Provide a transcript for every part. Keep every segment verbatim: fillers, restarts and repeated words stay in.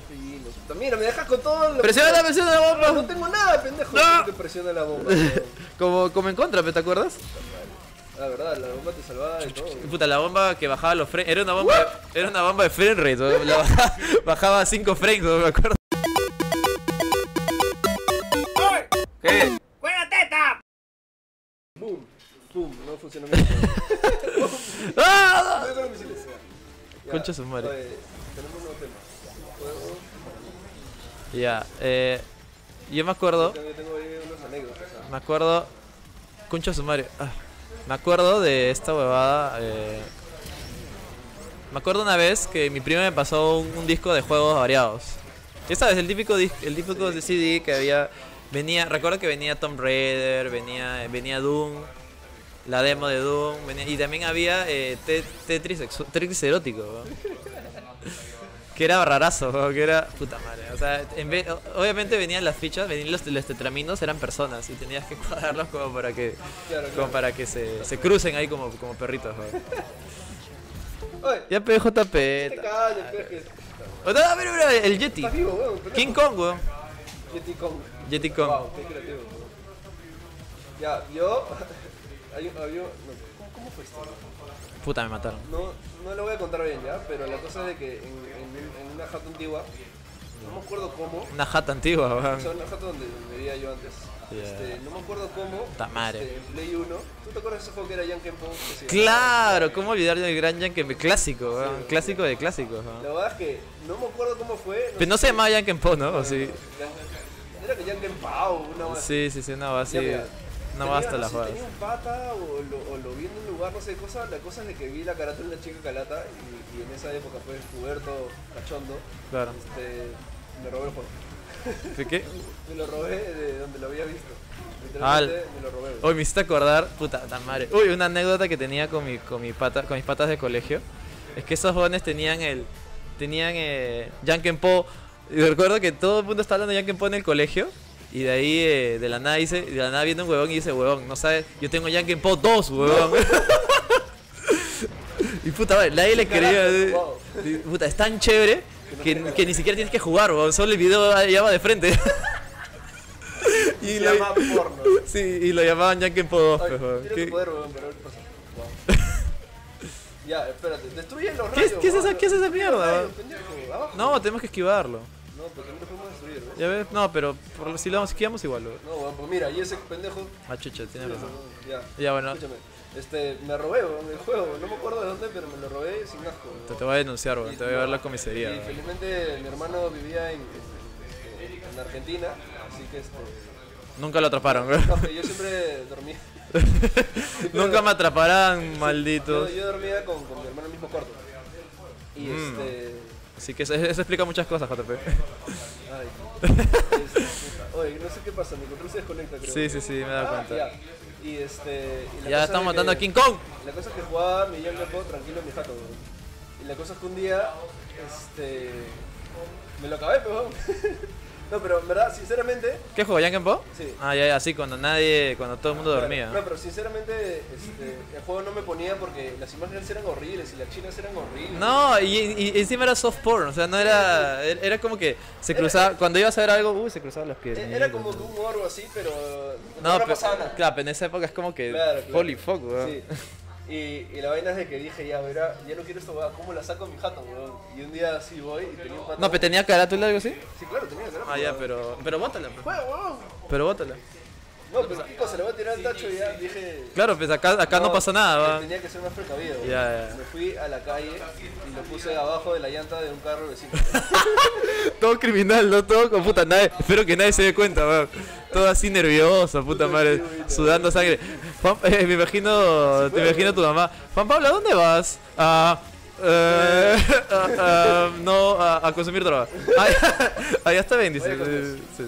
Sí, no, mira, me dejas con todo lo... ¡Presiona la presiona la bomba! No tengo nada, pendejo. No. Te presiona la bomba. como, como en contra, ¿te acuerdas? La verdad, la bomba te salvaba de todo. Puta, la bomba que bajaba los frames. Era una bomba de, era una bomba de frame rate, ¿no? La bajaba, bajaba cinco frames, ¿no? Me acuerdo. ¿Qué? ¡Juega teta! Boom, boom, no funcionó bien. ¡Ah! Voy con los misiles. Ya, Concha su madre. oye, tenemos un nuevo tema. Juego. Ya, eh. Yo me acuerdo. Yo tengo ahí unas anécdotas. ¿sabes? Me acuerdo. Concha su madre. Ah, me acuerdo de esta huevada. Eh, me acuerdo una vez que mi prima me pasó un, un disco de juegos variados. Ya sabes, el típico disco, el típico C D que había. Venía, recuerdo que venía Tomb Raider, venía, venía Doom, la demo de Doom, venía, y también había eh, te, Tetris, Tetris erótico, ¿no? Que era rarazo, ¿no? Que era puta madre. O sea, en vez, obviamente venían las fichas, venían los, los tetraminos, eran personas y tenías que cuadrarlos como para que, Claro, como claro. para que se, se crucen ahí como, como perritos, ¿no? Oye, Ya P J P. te calles, peje. Oh, no, mira, mira, el Yeti. Estás vivo, weón. pendejo. King Kong, weón. Yeti Kong. Yeti Kong. Wow, qué creativo. weón. Ya, yo. Hay, había, no, ¿cómo, ¿Cómo fue esto? Puta, me mataron. No, no lo voy a contar bien ya, pero la cosa es de que en, en, en una jato antigua, no me acuerdo cómo, Una jata antigua, o sea, weón. una jato donde vivía yo antes, Yeah. este, no me acuerdo cómo, Puta madre. este, en Play uno, ¿tú te acuerdas de ese juego que era Yankee Pong? Claro, ¿cómo olvidar del Gran Yankee? Clásico, weón. Sí. Clásico de clásicos, La weón. verdad es que no me acuerdo cómo fue. Pero no se llamaba Yankee Po, ¿no? ¿O sí? Era que Yankee Pau, una más. Sí, sí, sí, no, así. Ya, mira, No tenía- basta no la sé, jugada. Tenía un pata o lo, o lo vi en un lugar, no sé qué cosa. La cosa es de que vi la carátula de una chica calata y, y en esa época fue puberto, cachondo. Claro. Este, me robé el juego. ¿De qué? Me lo robé de donde lo había visto. Ah, Literalmente me lo robé. Hoy me hiciste acordar, puta la madre. Uy, una anécdota que tenía con mi, con mi pata, con mis patas de colegio. Es que esos jóvenes tenían el. Tenían eh, Yankee Po. Y recuerdo que todo el mundo estaba hablando de Yankee Po en el colegio. Y de ahí, eh, de la nada dice, de la nada viene un huevón y dice, huevón, no sabes, yo tengo Yankee Po dos, huevón. Y puta madre, nadie le quería. eh, Wow. y, Puta, es tan chévere que, que ni siquiera tienes que jugar, huevón. Solo el video ya va de frente. Y Se lo, llama porno. sí, y lo llamaban Yankee Po dos, Ay, pues, huevón. tiene ¿Qué, tu poder, weón, pero ¿qué pasa? Wow. Ya, espérate, destruye los ¿Qué rayos. es- qué es esa- weón. qué es esa Destruye mierda, los rayos, weón? pendejo, abajo. No, tenemos que esquivarlo. No, pero también lo podemos destruir, ¿no? Ya ves, no, pero por, si lo esquivamos igual, huevón. No, weón, pues mira, y ese pendejo. Ah, chucha, tienes razón. Ya. Ya, bueno, Escúchame, este, me robé, weón, el juego, no me acuerdo de dónde, pero me lo robé sin asco. te, te voy a denunciar, huevón. Te voy a llevar a la comisaría, Y huevón. felizmente mi hermano vivía en, en, en- en Argentina, así que este. Nunca lo atraparon, huevón. No, que yo siempre dormía. Nunca me atraparán, Yo, malditos. yo dormía con, con mi hermano en el mismo cuarto. Y Mm. este. Así que eso, eso explica muchas cosas, J P. Ay. este, puta. Oye, no sé qué pasa, mi control se desconecta, creo. Sí, sí, sí, me he dado Ah, cuenta. ya. Y este. y la Ya cosa estamos de matando a que- King Kong. La cosa es que jugaba mi Yankee Po tranquilo en mi jato, weón. Y la cosa es que un día, este. Me lo acabé, pero. No, pero en verdad, sinceramente. ¿Qué juego, Yankee Po? Sí. Ah, ya, ya, sí, cuando nadie, cuando todo el mundo dormía. No, pero sinceramente, este, el juego no me ponía porque las imágenes eran horribles y las chinas eran horribles. No, y, y- y encima era soft porn, o sea, no era. Era como que se cruzaba. Cuando ibas a ver algo, uy, se cruzaban los pies. E- Era como que un morbo así, pero. No, No, no pero, pasaba nada. claro, pero en esa época es como que. Claro, claro. Holy fuck, weón. Sí. Y, y la vaina es de que dije, ya, verá, ya no quiero esto, weón, ¿cómo la saco en mi jato, weón? Y un día así voy y tenía un pato. No, pero tenía carátula o algo así. Sí, claro, tenía que Ah, ya, pero. Pero bótala, pues. Juega, weón. Pero bótala. No, pero ¿qué cosa? Le voy a tirar el tacho y ya dije. Claro, pues acá, acá no, pasa nada, que va. Tenía que ser más precavido. weón. Ya, ya. Me fui a la calle y lo puse abajo de la llanta de un carro vecino. Todo criminal, ¿no? Todo con puta nadie. Espero que nadie se dé cuenta, weón. Todo así nervioso, puta madre. Sudando sangre. Juan, eh, me imagino. Te imagino a tu mamá. Juan Pablo, ¿a dónde vas? Ah. Eh, ah, ah, no, a, a consumir droga. Ah, ah, ya está bien, dice. Oye, Sí.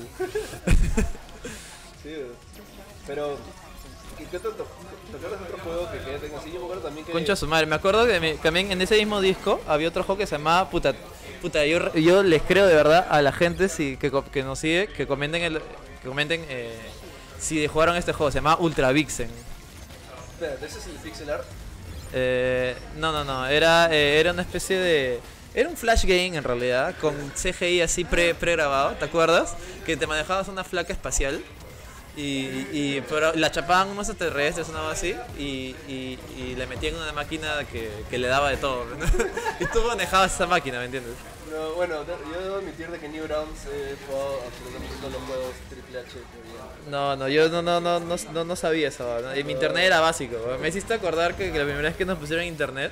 Sí, weón. Pero. ¿Qué, qué tanto? ¿Te acuerdas de otro juego que, que ya tengo así? Yo me acuerdo también que. Concha su madre, me acuerdo que me- también en ese mismo disco había otro juego que se llamaba puta, puta yo, re- yo les creo de verdad a la gente si, que, co- que nos sigue, que comenten el, que comenten eh, si jugaron este juego, se llama Ultra Vixen. Espérate, ese es el pixel art. Eh, no, no, no, era, eh, era una especie de, Era un flash game en realidad, con C G I así pre, pregrabado, ¿te acuerdas? Que te manejabas una flaca espacial y, y pero la chapaban unos extraterrestres, una cosa así, y, y, y le metían en una máquina que, que le daba de todo. ¿No? Y tú manejabas esa máquina, ¿me entiendes? No, bueno, yo debo admitir de que Newgrounds he jugado absolutamente todos los juegos Triple H. No, no, yo no, no, no, no, no, no sabía eso, ¿no? Y mi internet era básico. Me hiciste acordar que, que la primera vez que nos pusieron internet,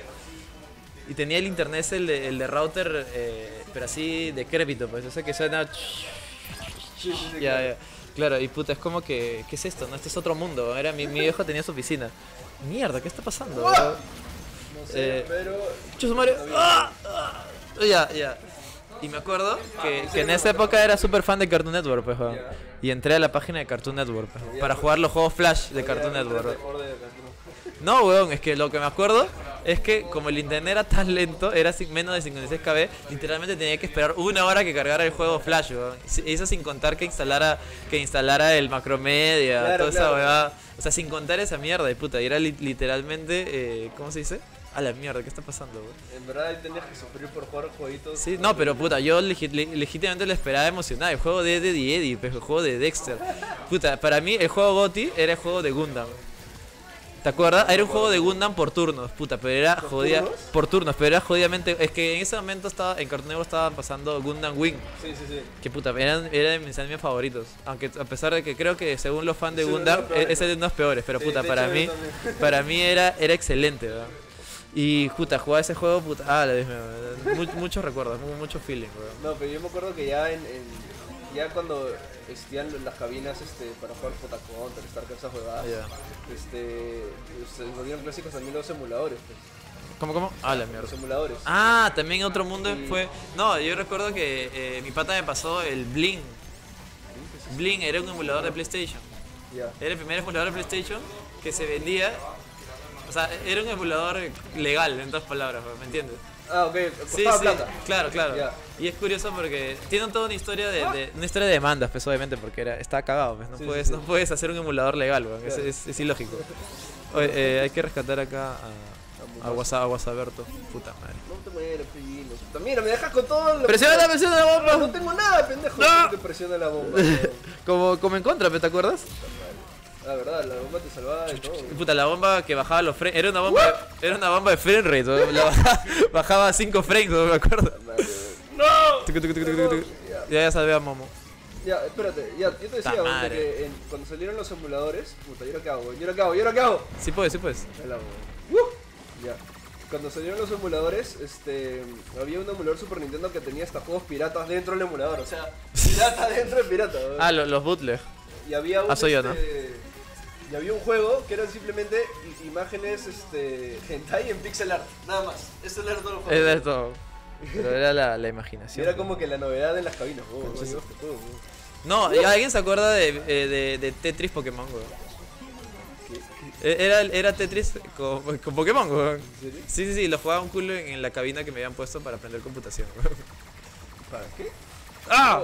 y tenía el internet el de, el de router, eh, pero así decrépito, pues, o sea que suena... Sí, sí, sí, Ya, claro. ya. Claro, y puta, es como que, ¿qué es esto? No, este es otro mundo. Era mi, mi viejo tenía su oficina. Mierda, ¿qué está pasando? ¡Uah! bro? No sé, Eh, pero... Chuzo Mario. ¡Ah! ¡Ah! Ya, ya. Y me acuerdo que, que en esa época era súper fan de Cartoon Network, pues, weón. Ya. Y entré a la página de Cartoon Network, pues, Ya, para pues. jugar los juegos Flash de Había Cartoon un Network. récord de Cartoon. No, weón, es que lo que me acuerdo es que como el internet era tan lento, era sin- menos de cincuenta y seis kilobits, literalmente tenía que esperar una hora que cargara el juego Flash, weón. Y eso sin contar que instalara, que instalara el Macromedia, Claro, toda esa claro. weá. O sea, sin contar esa mierda, y puta, y era li- literalmente, eh, ¿cómo se dice? A la mierda, ¿qué está pasando, weón? En verdad ahí tenías que sufrir por jugar jueguitos. Sí, no, pero puta, yo legi- le- legítimamente lo esperaba emocionado. El juego de Eddie Eddie, pues, el juego de Dexter. Puta, para mí el juego GOTY era el juego de Gundam. ¿Te acuerdas? Era un juego de Gundam por turnos, puta, pero era ¿Por jodida. turnos? Por turnos, pero era jodidamente. Es que en ese momento estaba, en Cartoon Network estaban pasando Gundam Wing. Sí, sí, sí. Que puta, eran, era de mis animes favoritos. Aunque a pesar de que creo que según los fans de Sí, uno de Gundam, los peores, e- ese es de los peores. Pero Sí, puta, de para hecho, mí, yo también. para mí era, era excelente, ¿verdad? Y puta, jugar ese juego, puta, ah, la Dios mío, mu- muchos recuerdos, mu- mucho feeling, weón. No, pero yo me acuerdo que ya en, en- ya cuando existían las cabinas este, para jugar J Counter, Starcraft, esas jugadas, Ya. este, se volvieron clásicos también los emuladores, pues. ¿Cómo, cómo? Ah, la mierda. Los emuladores. Ah, también otro mundo Sí. fue. No, yo recuerdo que eh, mi pata me pasó el Bling. Bling era un emulador de PlayStation. Ya. Era el primer emulador de PlayStation que se vendía. O sea, era un emulador legal, en dos palabras, ¿me entiendes? Ah, ok, Sí, costaba sí, plata. claro, claro. Ya. Y es curioso porque tienen toda una historia de, de- una historia de demandas, pues obviamente, porque era, estaba cagado, pues, no, Sí, puedes, sí, sí. no puedes hacer un emulador legal, weón, es, Claro. es- es ilógico. Oye, eh, hay que rescatar acá a, a WhatsApp, a WhatsApperto, puta madre. No te mueres, pillino. Mira, me dejas con todo lo... ¡Presiona la presiona la bomba! No tengo nada, pendejo. No. Te presiona la bomba. weón. Como, como en contra, ¿te acuerdas? La verdad, la bomba te salvaba de todo. Puta, la bomba que bajaba los frames, era una bomba, de, era una bomba de frame rate, weón, la bajaba, bajaba cinco frames, weón, me acuerdo. Madre, weón. Tucu, tucu, tucu, tucu, tucu. Ya, ya salvé a Momo. Ya, espérate, ya, yo te decía, Ta weón, de madre. que en- cuando salieron los emuladores, puta, ¿y ahora qué hago, weón? ¿Y ahora qué hago? ¿Y ahora qué hago? Sí puedes, sí puedes. Ahí la hago, weón. Uh, Ya. Cuando salieron los emuladores, este, había un emulador Super Nintendo que tenía hasta juegos piratas dentro del emulador, o sea, pirata dentro de pirata, weón. Ah, lo- los bootleg. Y había un, Ah, soy yo, ¿no? este, y había un juego que eran simplemente i- imágenes, este, hentai en pixel art, nada más. Eso era todo el juego. Es de todo. Pero era la, la Y imaginación. era como que la novedad en las cabinas, weón. Concha weón, su- que todo, weón. No, ¿y ¿alguien se acuerda de, eh, de, de Tetris Pokémon, weón? Eh, Era, era Tetris con, con Pokémon, weón. ¿En serio? Sí, sí, sí, lo jugaba un culo en, en la cabina que me habían puesto para aprender computación, weón. ¿Para qué? ¡Ah! Oh,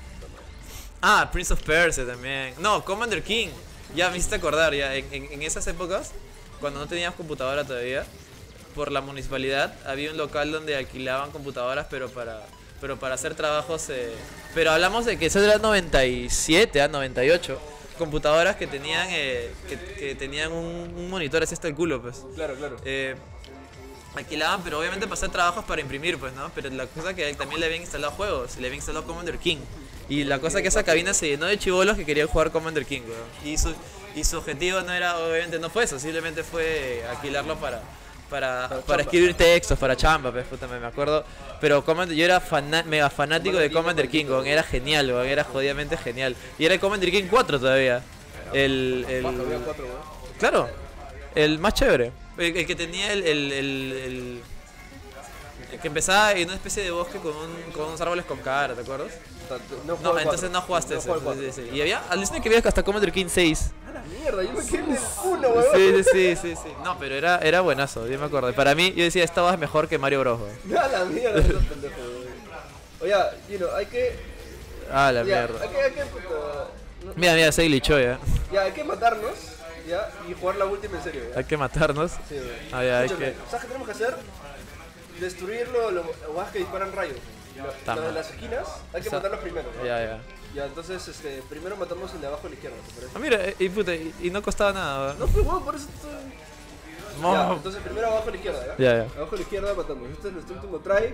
Ah, Prince of Persia también. No, Commander King. Ya me hiciste acordar, ya. En, en- en esas épocas, cuando no teníamos computadora todavía, por la municipalidad había un local donde alquilaban computadoras, pero para, pero para hacer trabajos. eh, Pero hablamos de que eso era noventa y siete, ah, noventa y ocho. Computadoras que tenían, eh, que, que tenían un, un monitor así hasta el culo, pues. Claro, claro. Eh, alquilaban, pero obviamente para hacer trabajos para imprimir, pues, ¿no? Pero la cosa que también le habían instalado juegos, le habían instalado Commander King. Y la cosa que esa cabina se llenó de chibolos que querían jugar Commander King, weón. Y su, y su objetivo no era, obviamente no fue eso, simplemente fue alquilarlo para, para, Para para chamba. escribir textos, para chamba, pues, puta, me me acuerdo. Pero Commander, yo era fana- mega fanático Commander de King, Commander King, weón. Era genial, weón. Era jodidamente genial. Y era el Commander King cuatro todavía. El, el, Baja, había cuatro, weón. Claro, el más chévere. El, el que tenía el, el, el, el- el que empezaba en una especie de bosque con, un, con unos árboles con cara, ¿te acuerdas? O sea, No, No, jugaba el entonces cuatro. no jugaste No ese. jugaba el sí, cuatro. sí, sí. Y había, alucina que había hasta Commander King seis. A la mierda, yo me quedé en el uno, weón. Sí, sí, sí, sí, sí. No, pero era, era buenazo, yo me acuerdo. Para mí, yo decía, esta es mejor que Mario Bros. weón. A la mierda, esos pendejos, weón. Oye, you know, hay que... Ah, la ya, mierda. Hay que, hay que, puta, no- Mira, mira, se glitchó ya. ya, hay que matarnos, ya, y jugar la última en serio, ya. Hay que matarnos. Sí, weón. Ah, ya, hay Escúchame, que... ¿sabes qué tenemos que hacer? destruirlo, los guas que disparan rayos. Los, Tama. los de las esquinas, hay que Sa- matarlos primero. ¿no? Ya, ya. Ya, entonces, este, primero matamos el de abajo a la izquierda, ¿te parece? Ah, mira, y, puta, y, y no costaba nada. No, pues huevón, por eso estoy... Mo- Ya, entonces primero abajo a la izquierda, ¿ya? Ya, ya. Abajo a la izquierda matamos. Este es nuestro último try.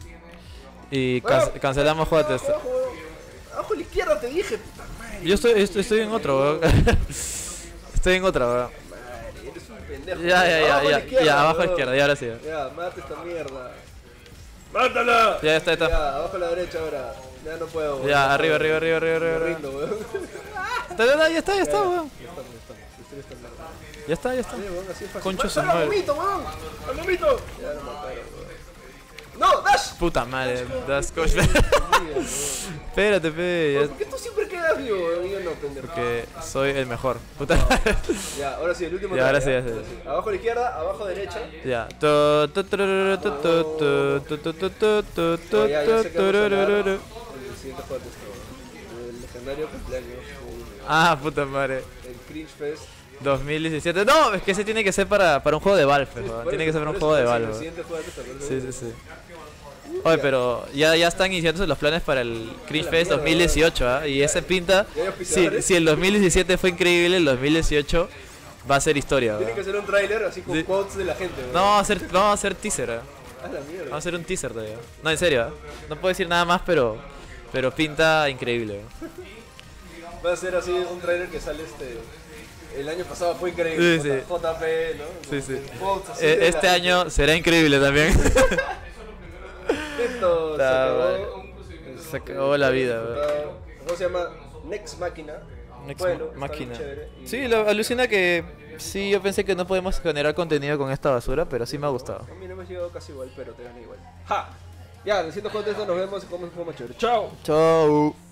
Y can- cancelamos juego de abajo, test. abajo, abajo. Abajo a la izquierda te dije, puta madre. Yo estoy, estoy, estoy en otro, weón. Estoy en otra, weón. Madre, eres un pendejo. Ya, ya, ya, Abajo a la ya, izquierda, ya, abajo a la huevón. izquierda, ya ahora sí. Ya, mata esta mierda. ¡Mátala! Ya está, está. Ya, abajo a la derecha ahora. Ya no puedo. weón. Ya, No arriba, puedo. arriba, arriba, arriba, Me arriba. rindo, weón. Está, ya, ya está, ya está, weón. Ya estamos, ya estamos. La historia está larga. Ya está, ya está. Sí, weón, así es fácil. Concho su ¡Salva al madre. momito, weón! ¡Al momito! Ya lo mataron, weón. ¡No! ¡Dash! Puta madre, das coach. Sí, weón. Espérate, pe. ¿Por ya- qué tú siempre quedas vivo, weón? Yo no, pendejo. Porque soy el mejor. Puta. Ya, ahora sí, el último. Ya, try, ahora sí, ya sí. Abajo a la izquierda, abajo a la derecha. Ya. Tu, tu, turururu, tu, tu, tu, tu, tu, tu, tu, tu, tu, No, ya, ya sé tu, que vamos a hablar turururu. en el siguiente juego de esto, weón. El legendario cumpleaños. el- Ah, puta madre. El Cringe Fest. dos mil diecisiete. No, es que ese tiene que ser para, para un juego de Valve, weón. Por Tiene eso, que ser para por un eso, juego de el Valve. weón. siguiente juego de esto, por eso. Sí, sí, sí. Oye, pero ya, ya están iniciándose los planes para el Cringe Fest dos mil dieciocho, ¿ah? Y ese pinta. ¿Ya hay Si, auspiciadores? si el dos mil diecisiete fue increíble, el dos mil dieciocho va a ser historia, Tiene que weón. ser un tráiler así con Sí. quotes de la gente, weón. No, vamos a hacer, vamos a hacer teaser, ¿ah? A la mierda. Vamos a hacer un teaser todavía. No, en serio, ¿ah? No puedo decir nada más, pero, pero pinta increíble, weón. Va a ser así un tráiler que sale este. El año pasado fue increíble. Sí, J- sí. J P, ¿no? Sí, sí. Quotes así Eh, de la Este gente. año será increíble también. Esto se Ta acabó. madre. Se acabó la vida, weón. ¿Cómo se llama? Next Máquina. Next Bueno, Ma- está máquina. chévere y- Sí, lo, alucina que sí, yo pensé que no podemos generar contenido con esta basura, pero sí me ha gustado. A mí no hemos llegado casi igual, pero te gané igual. ¡Ja! Ya, en el siguiente juego de esto nos vemos y comemos un juego más chévere. ¡Chao! Chau.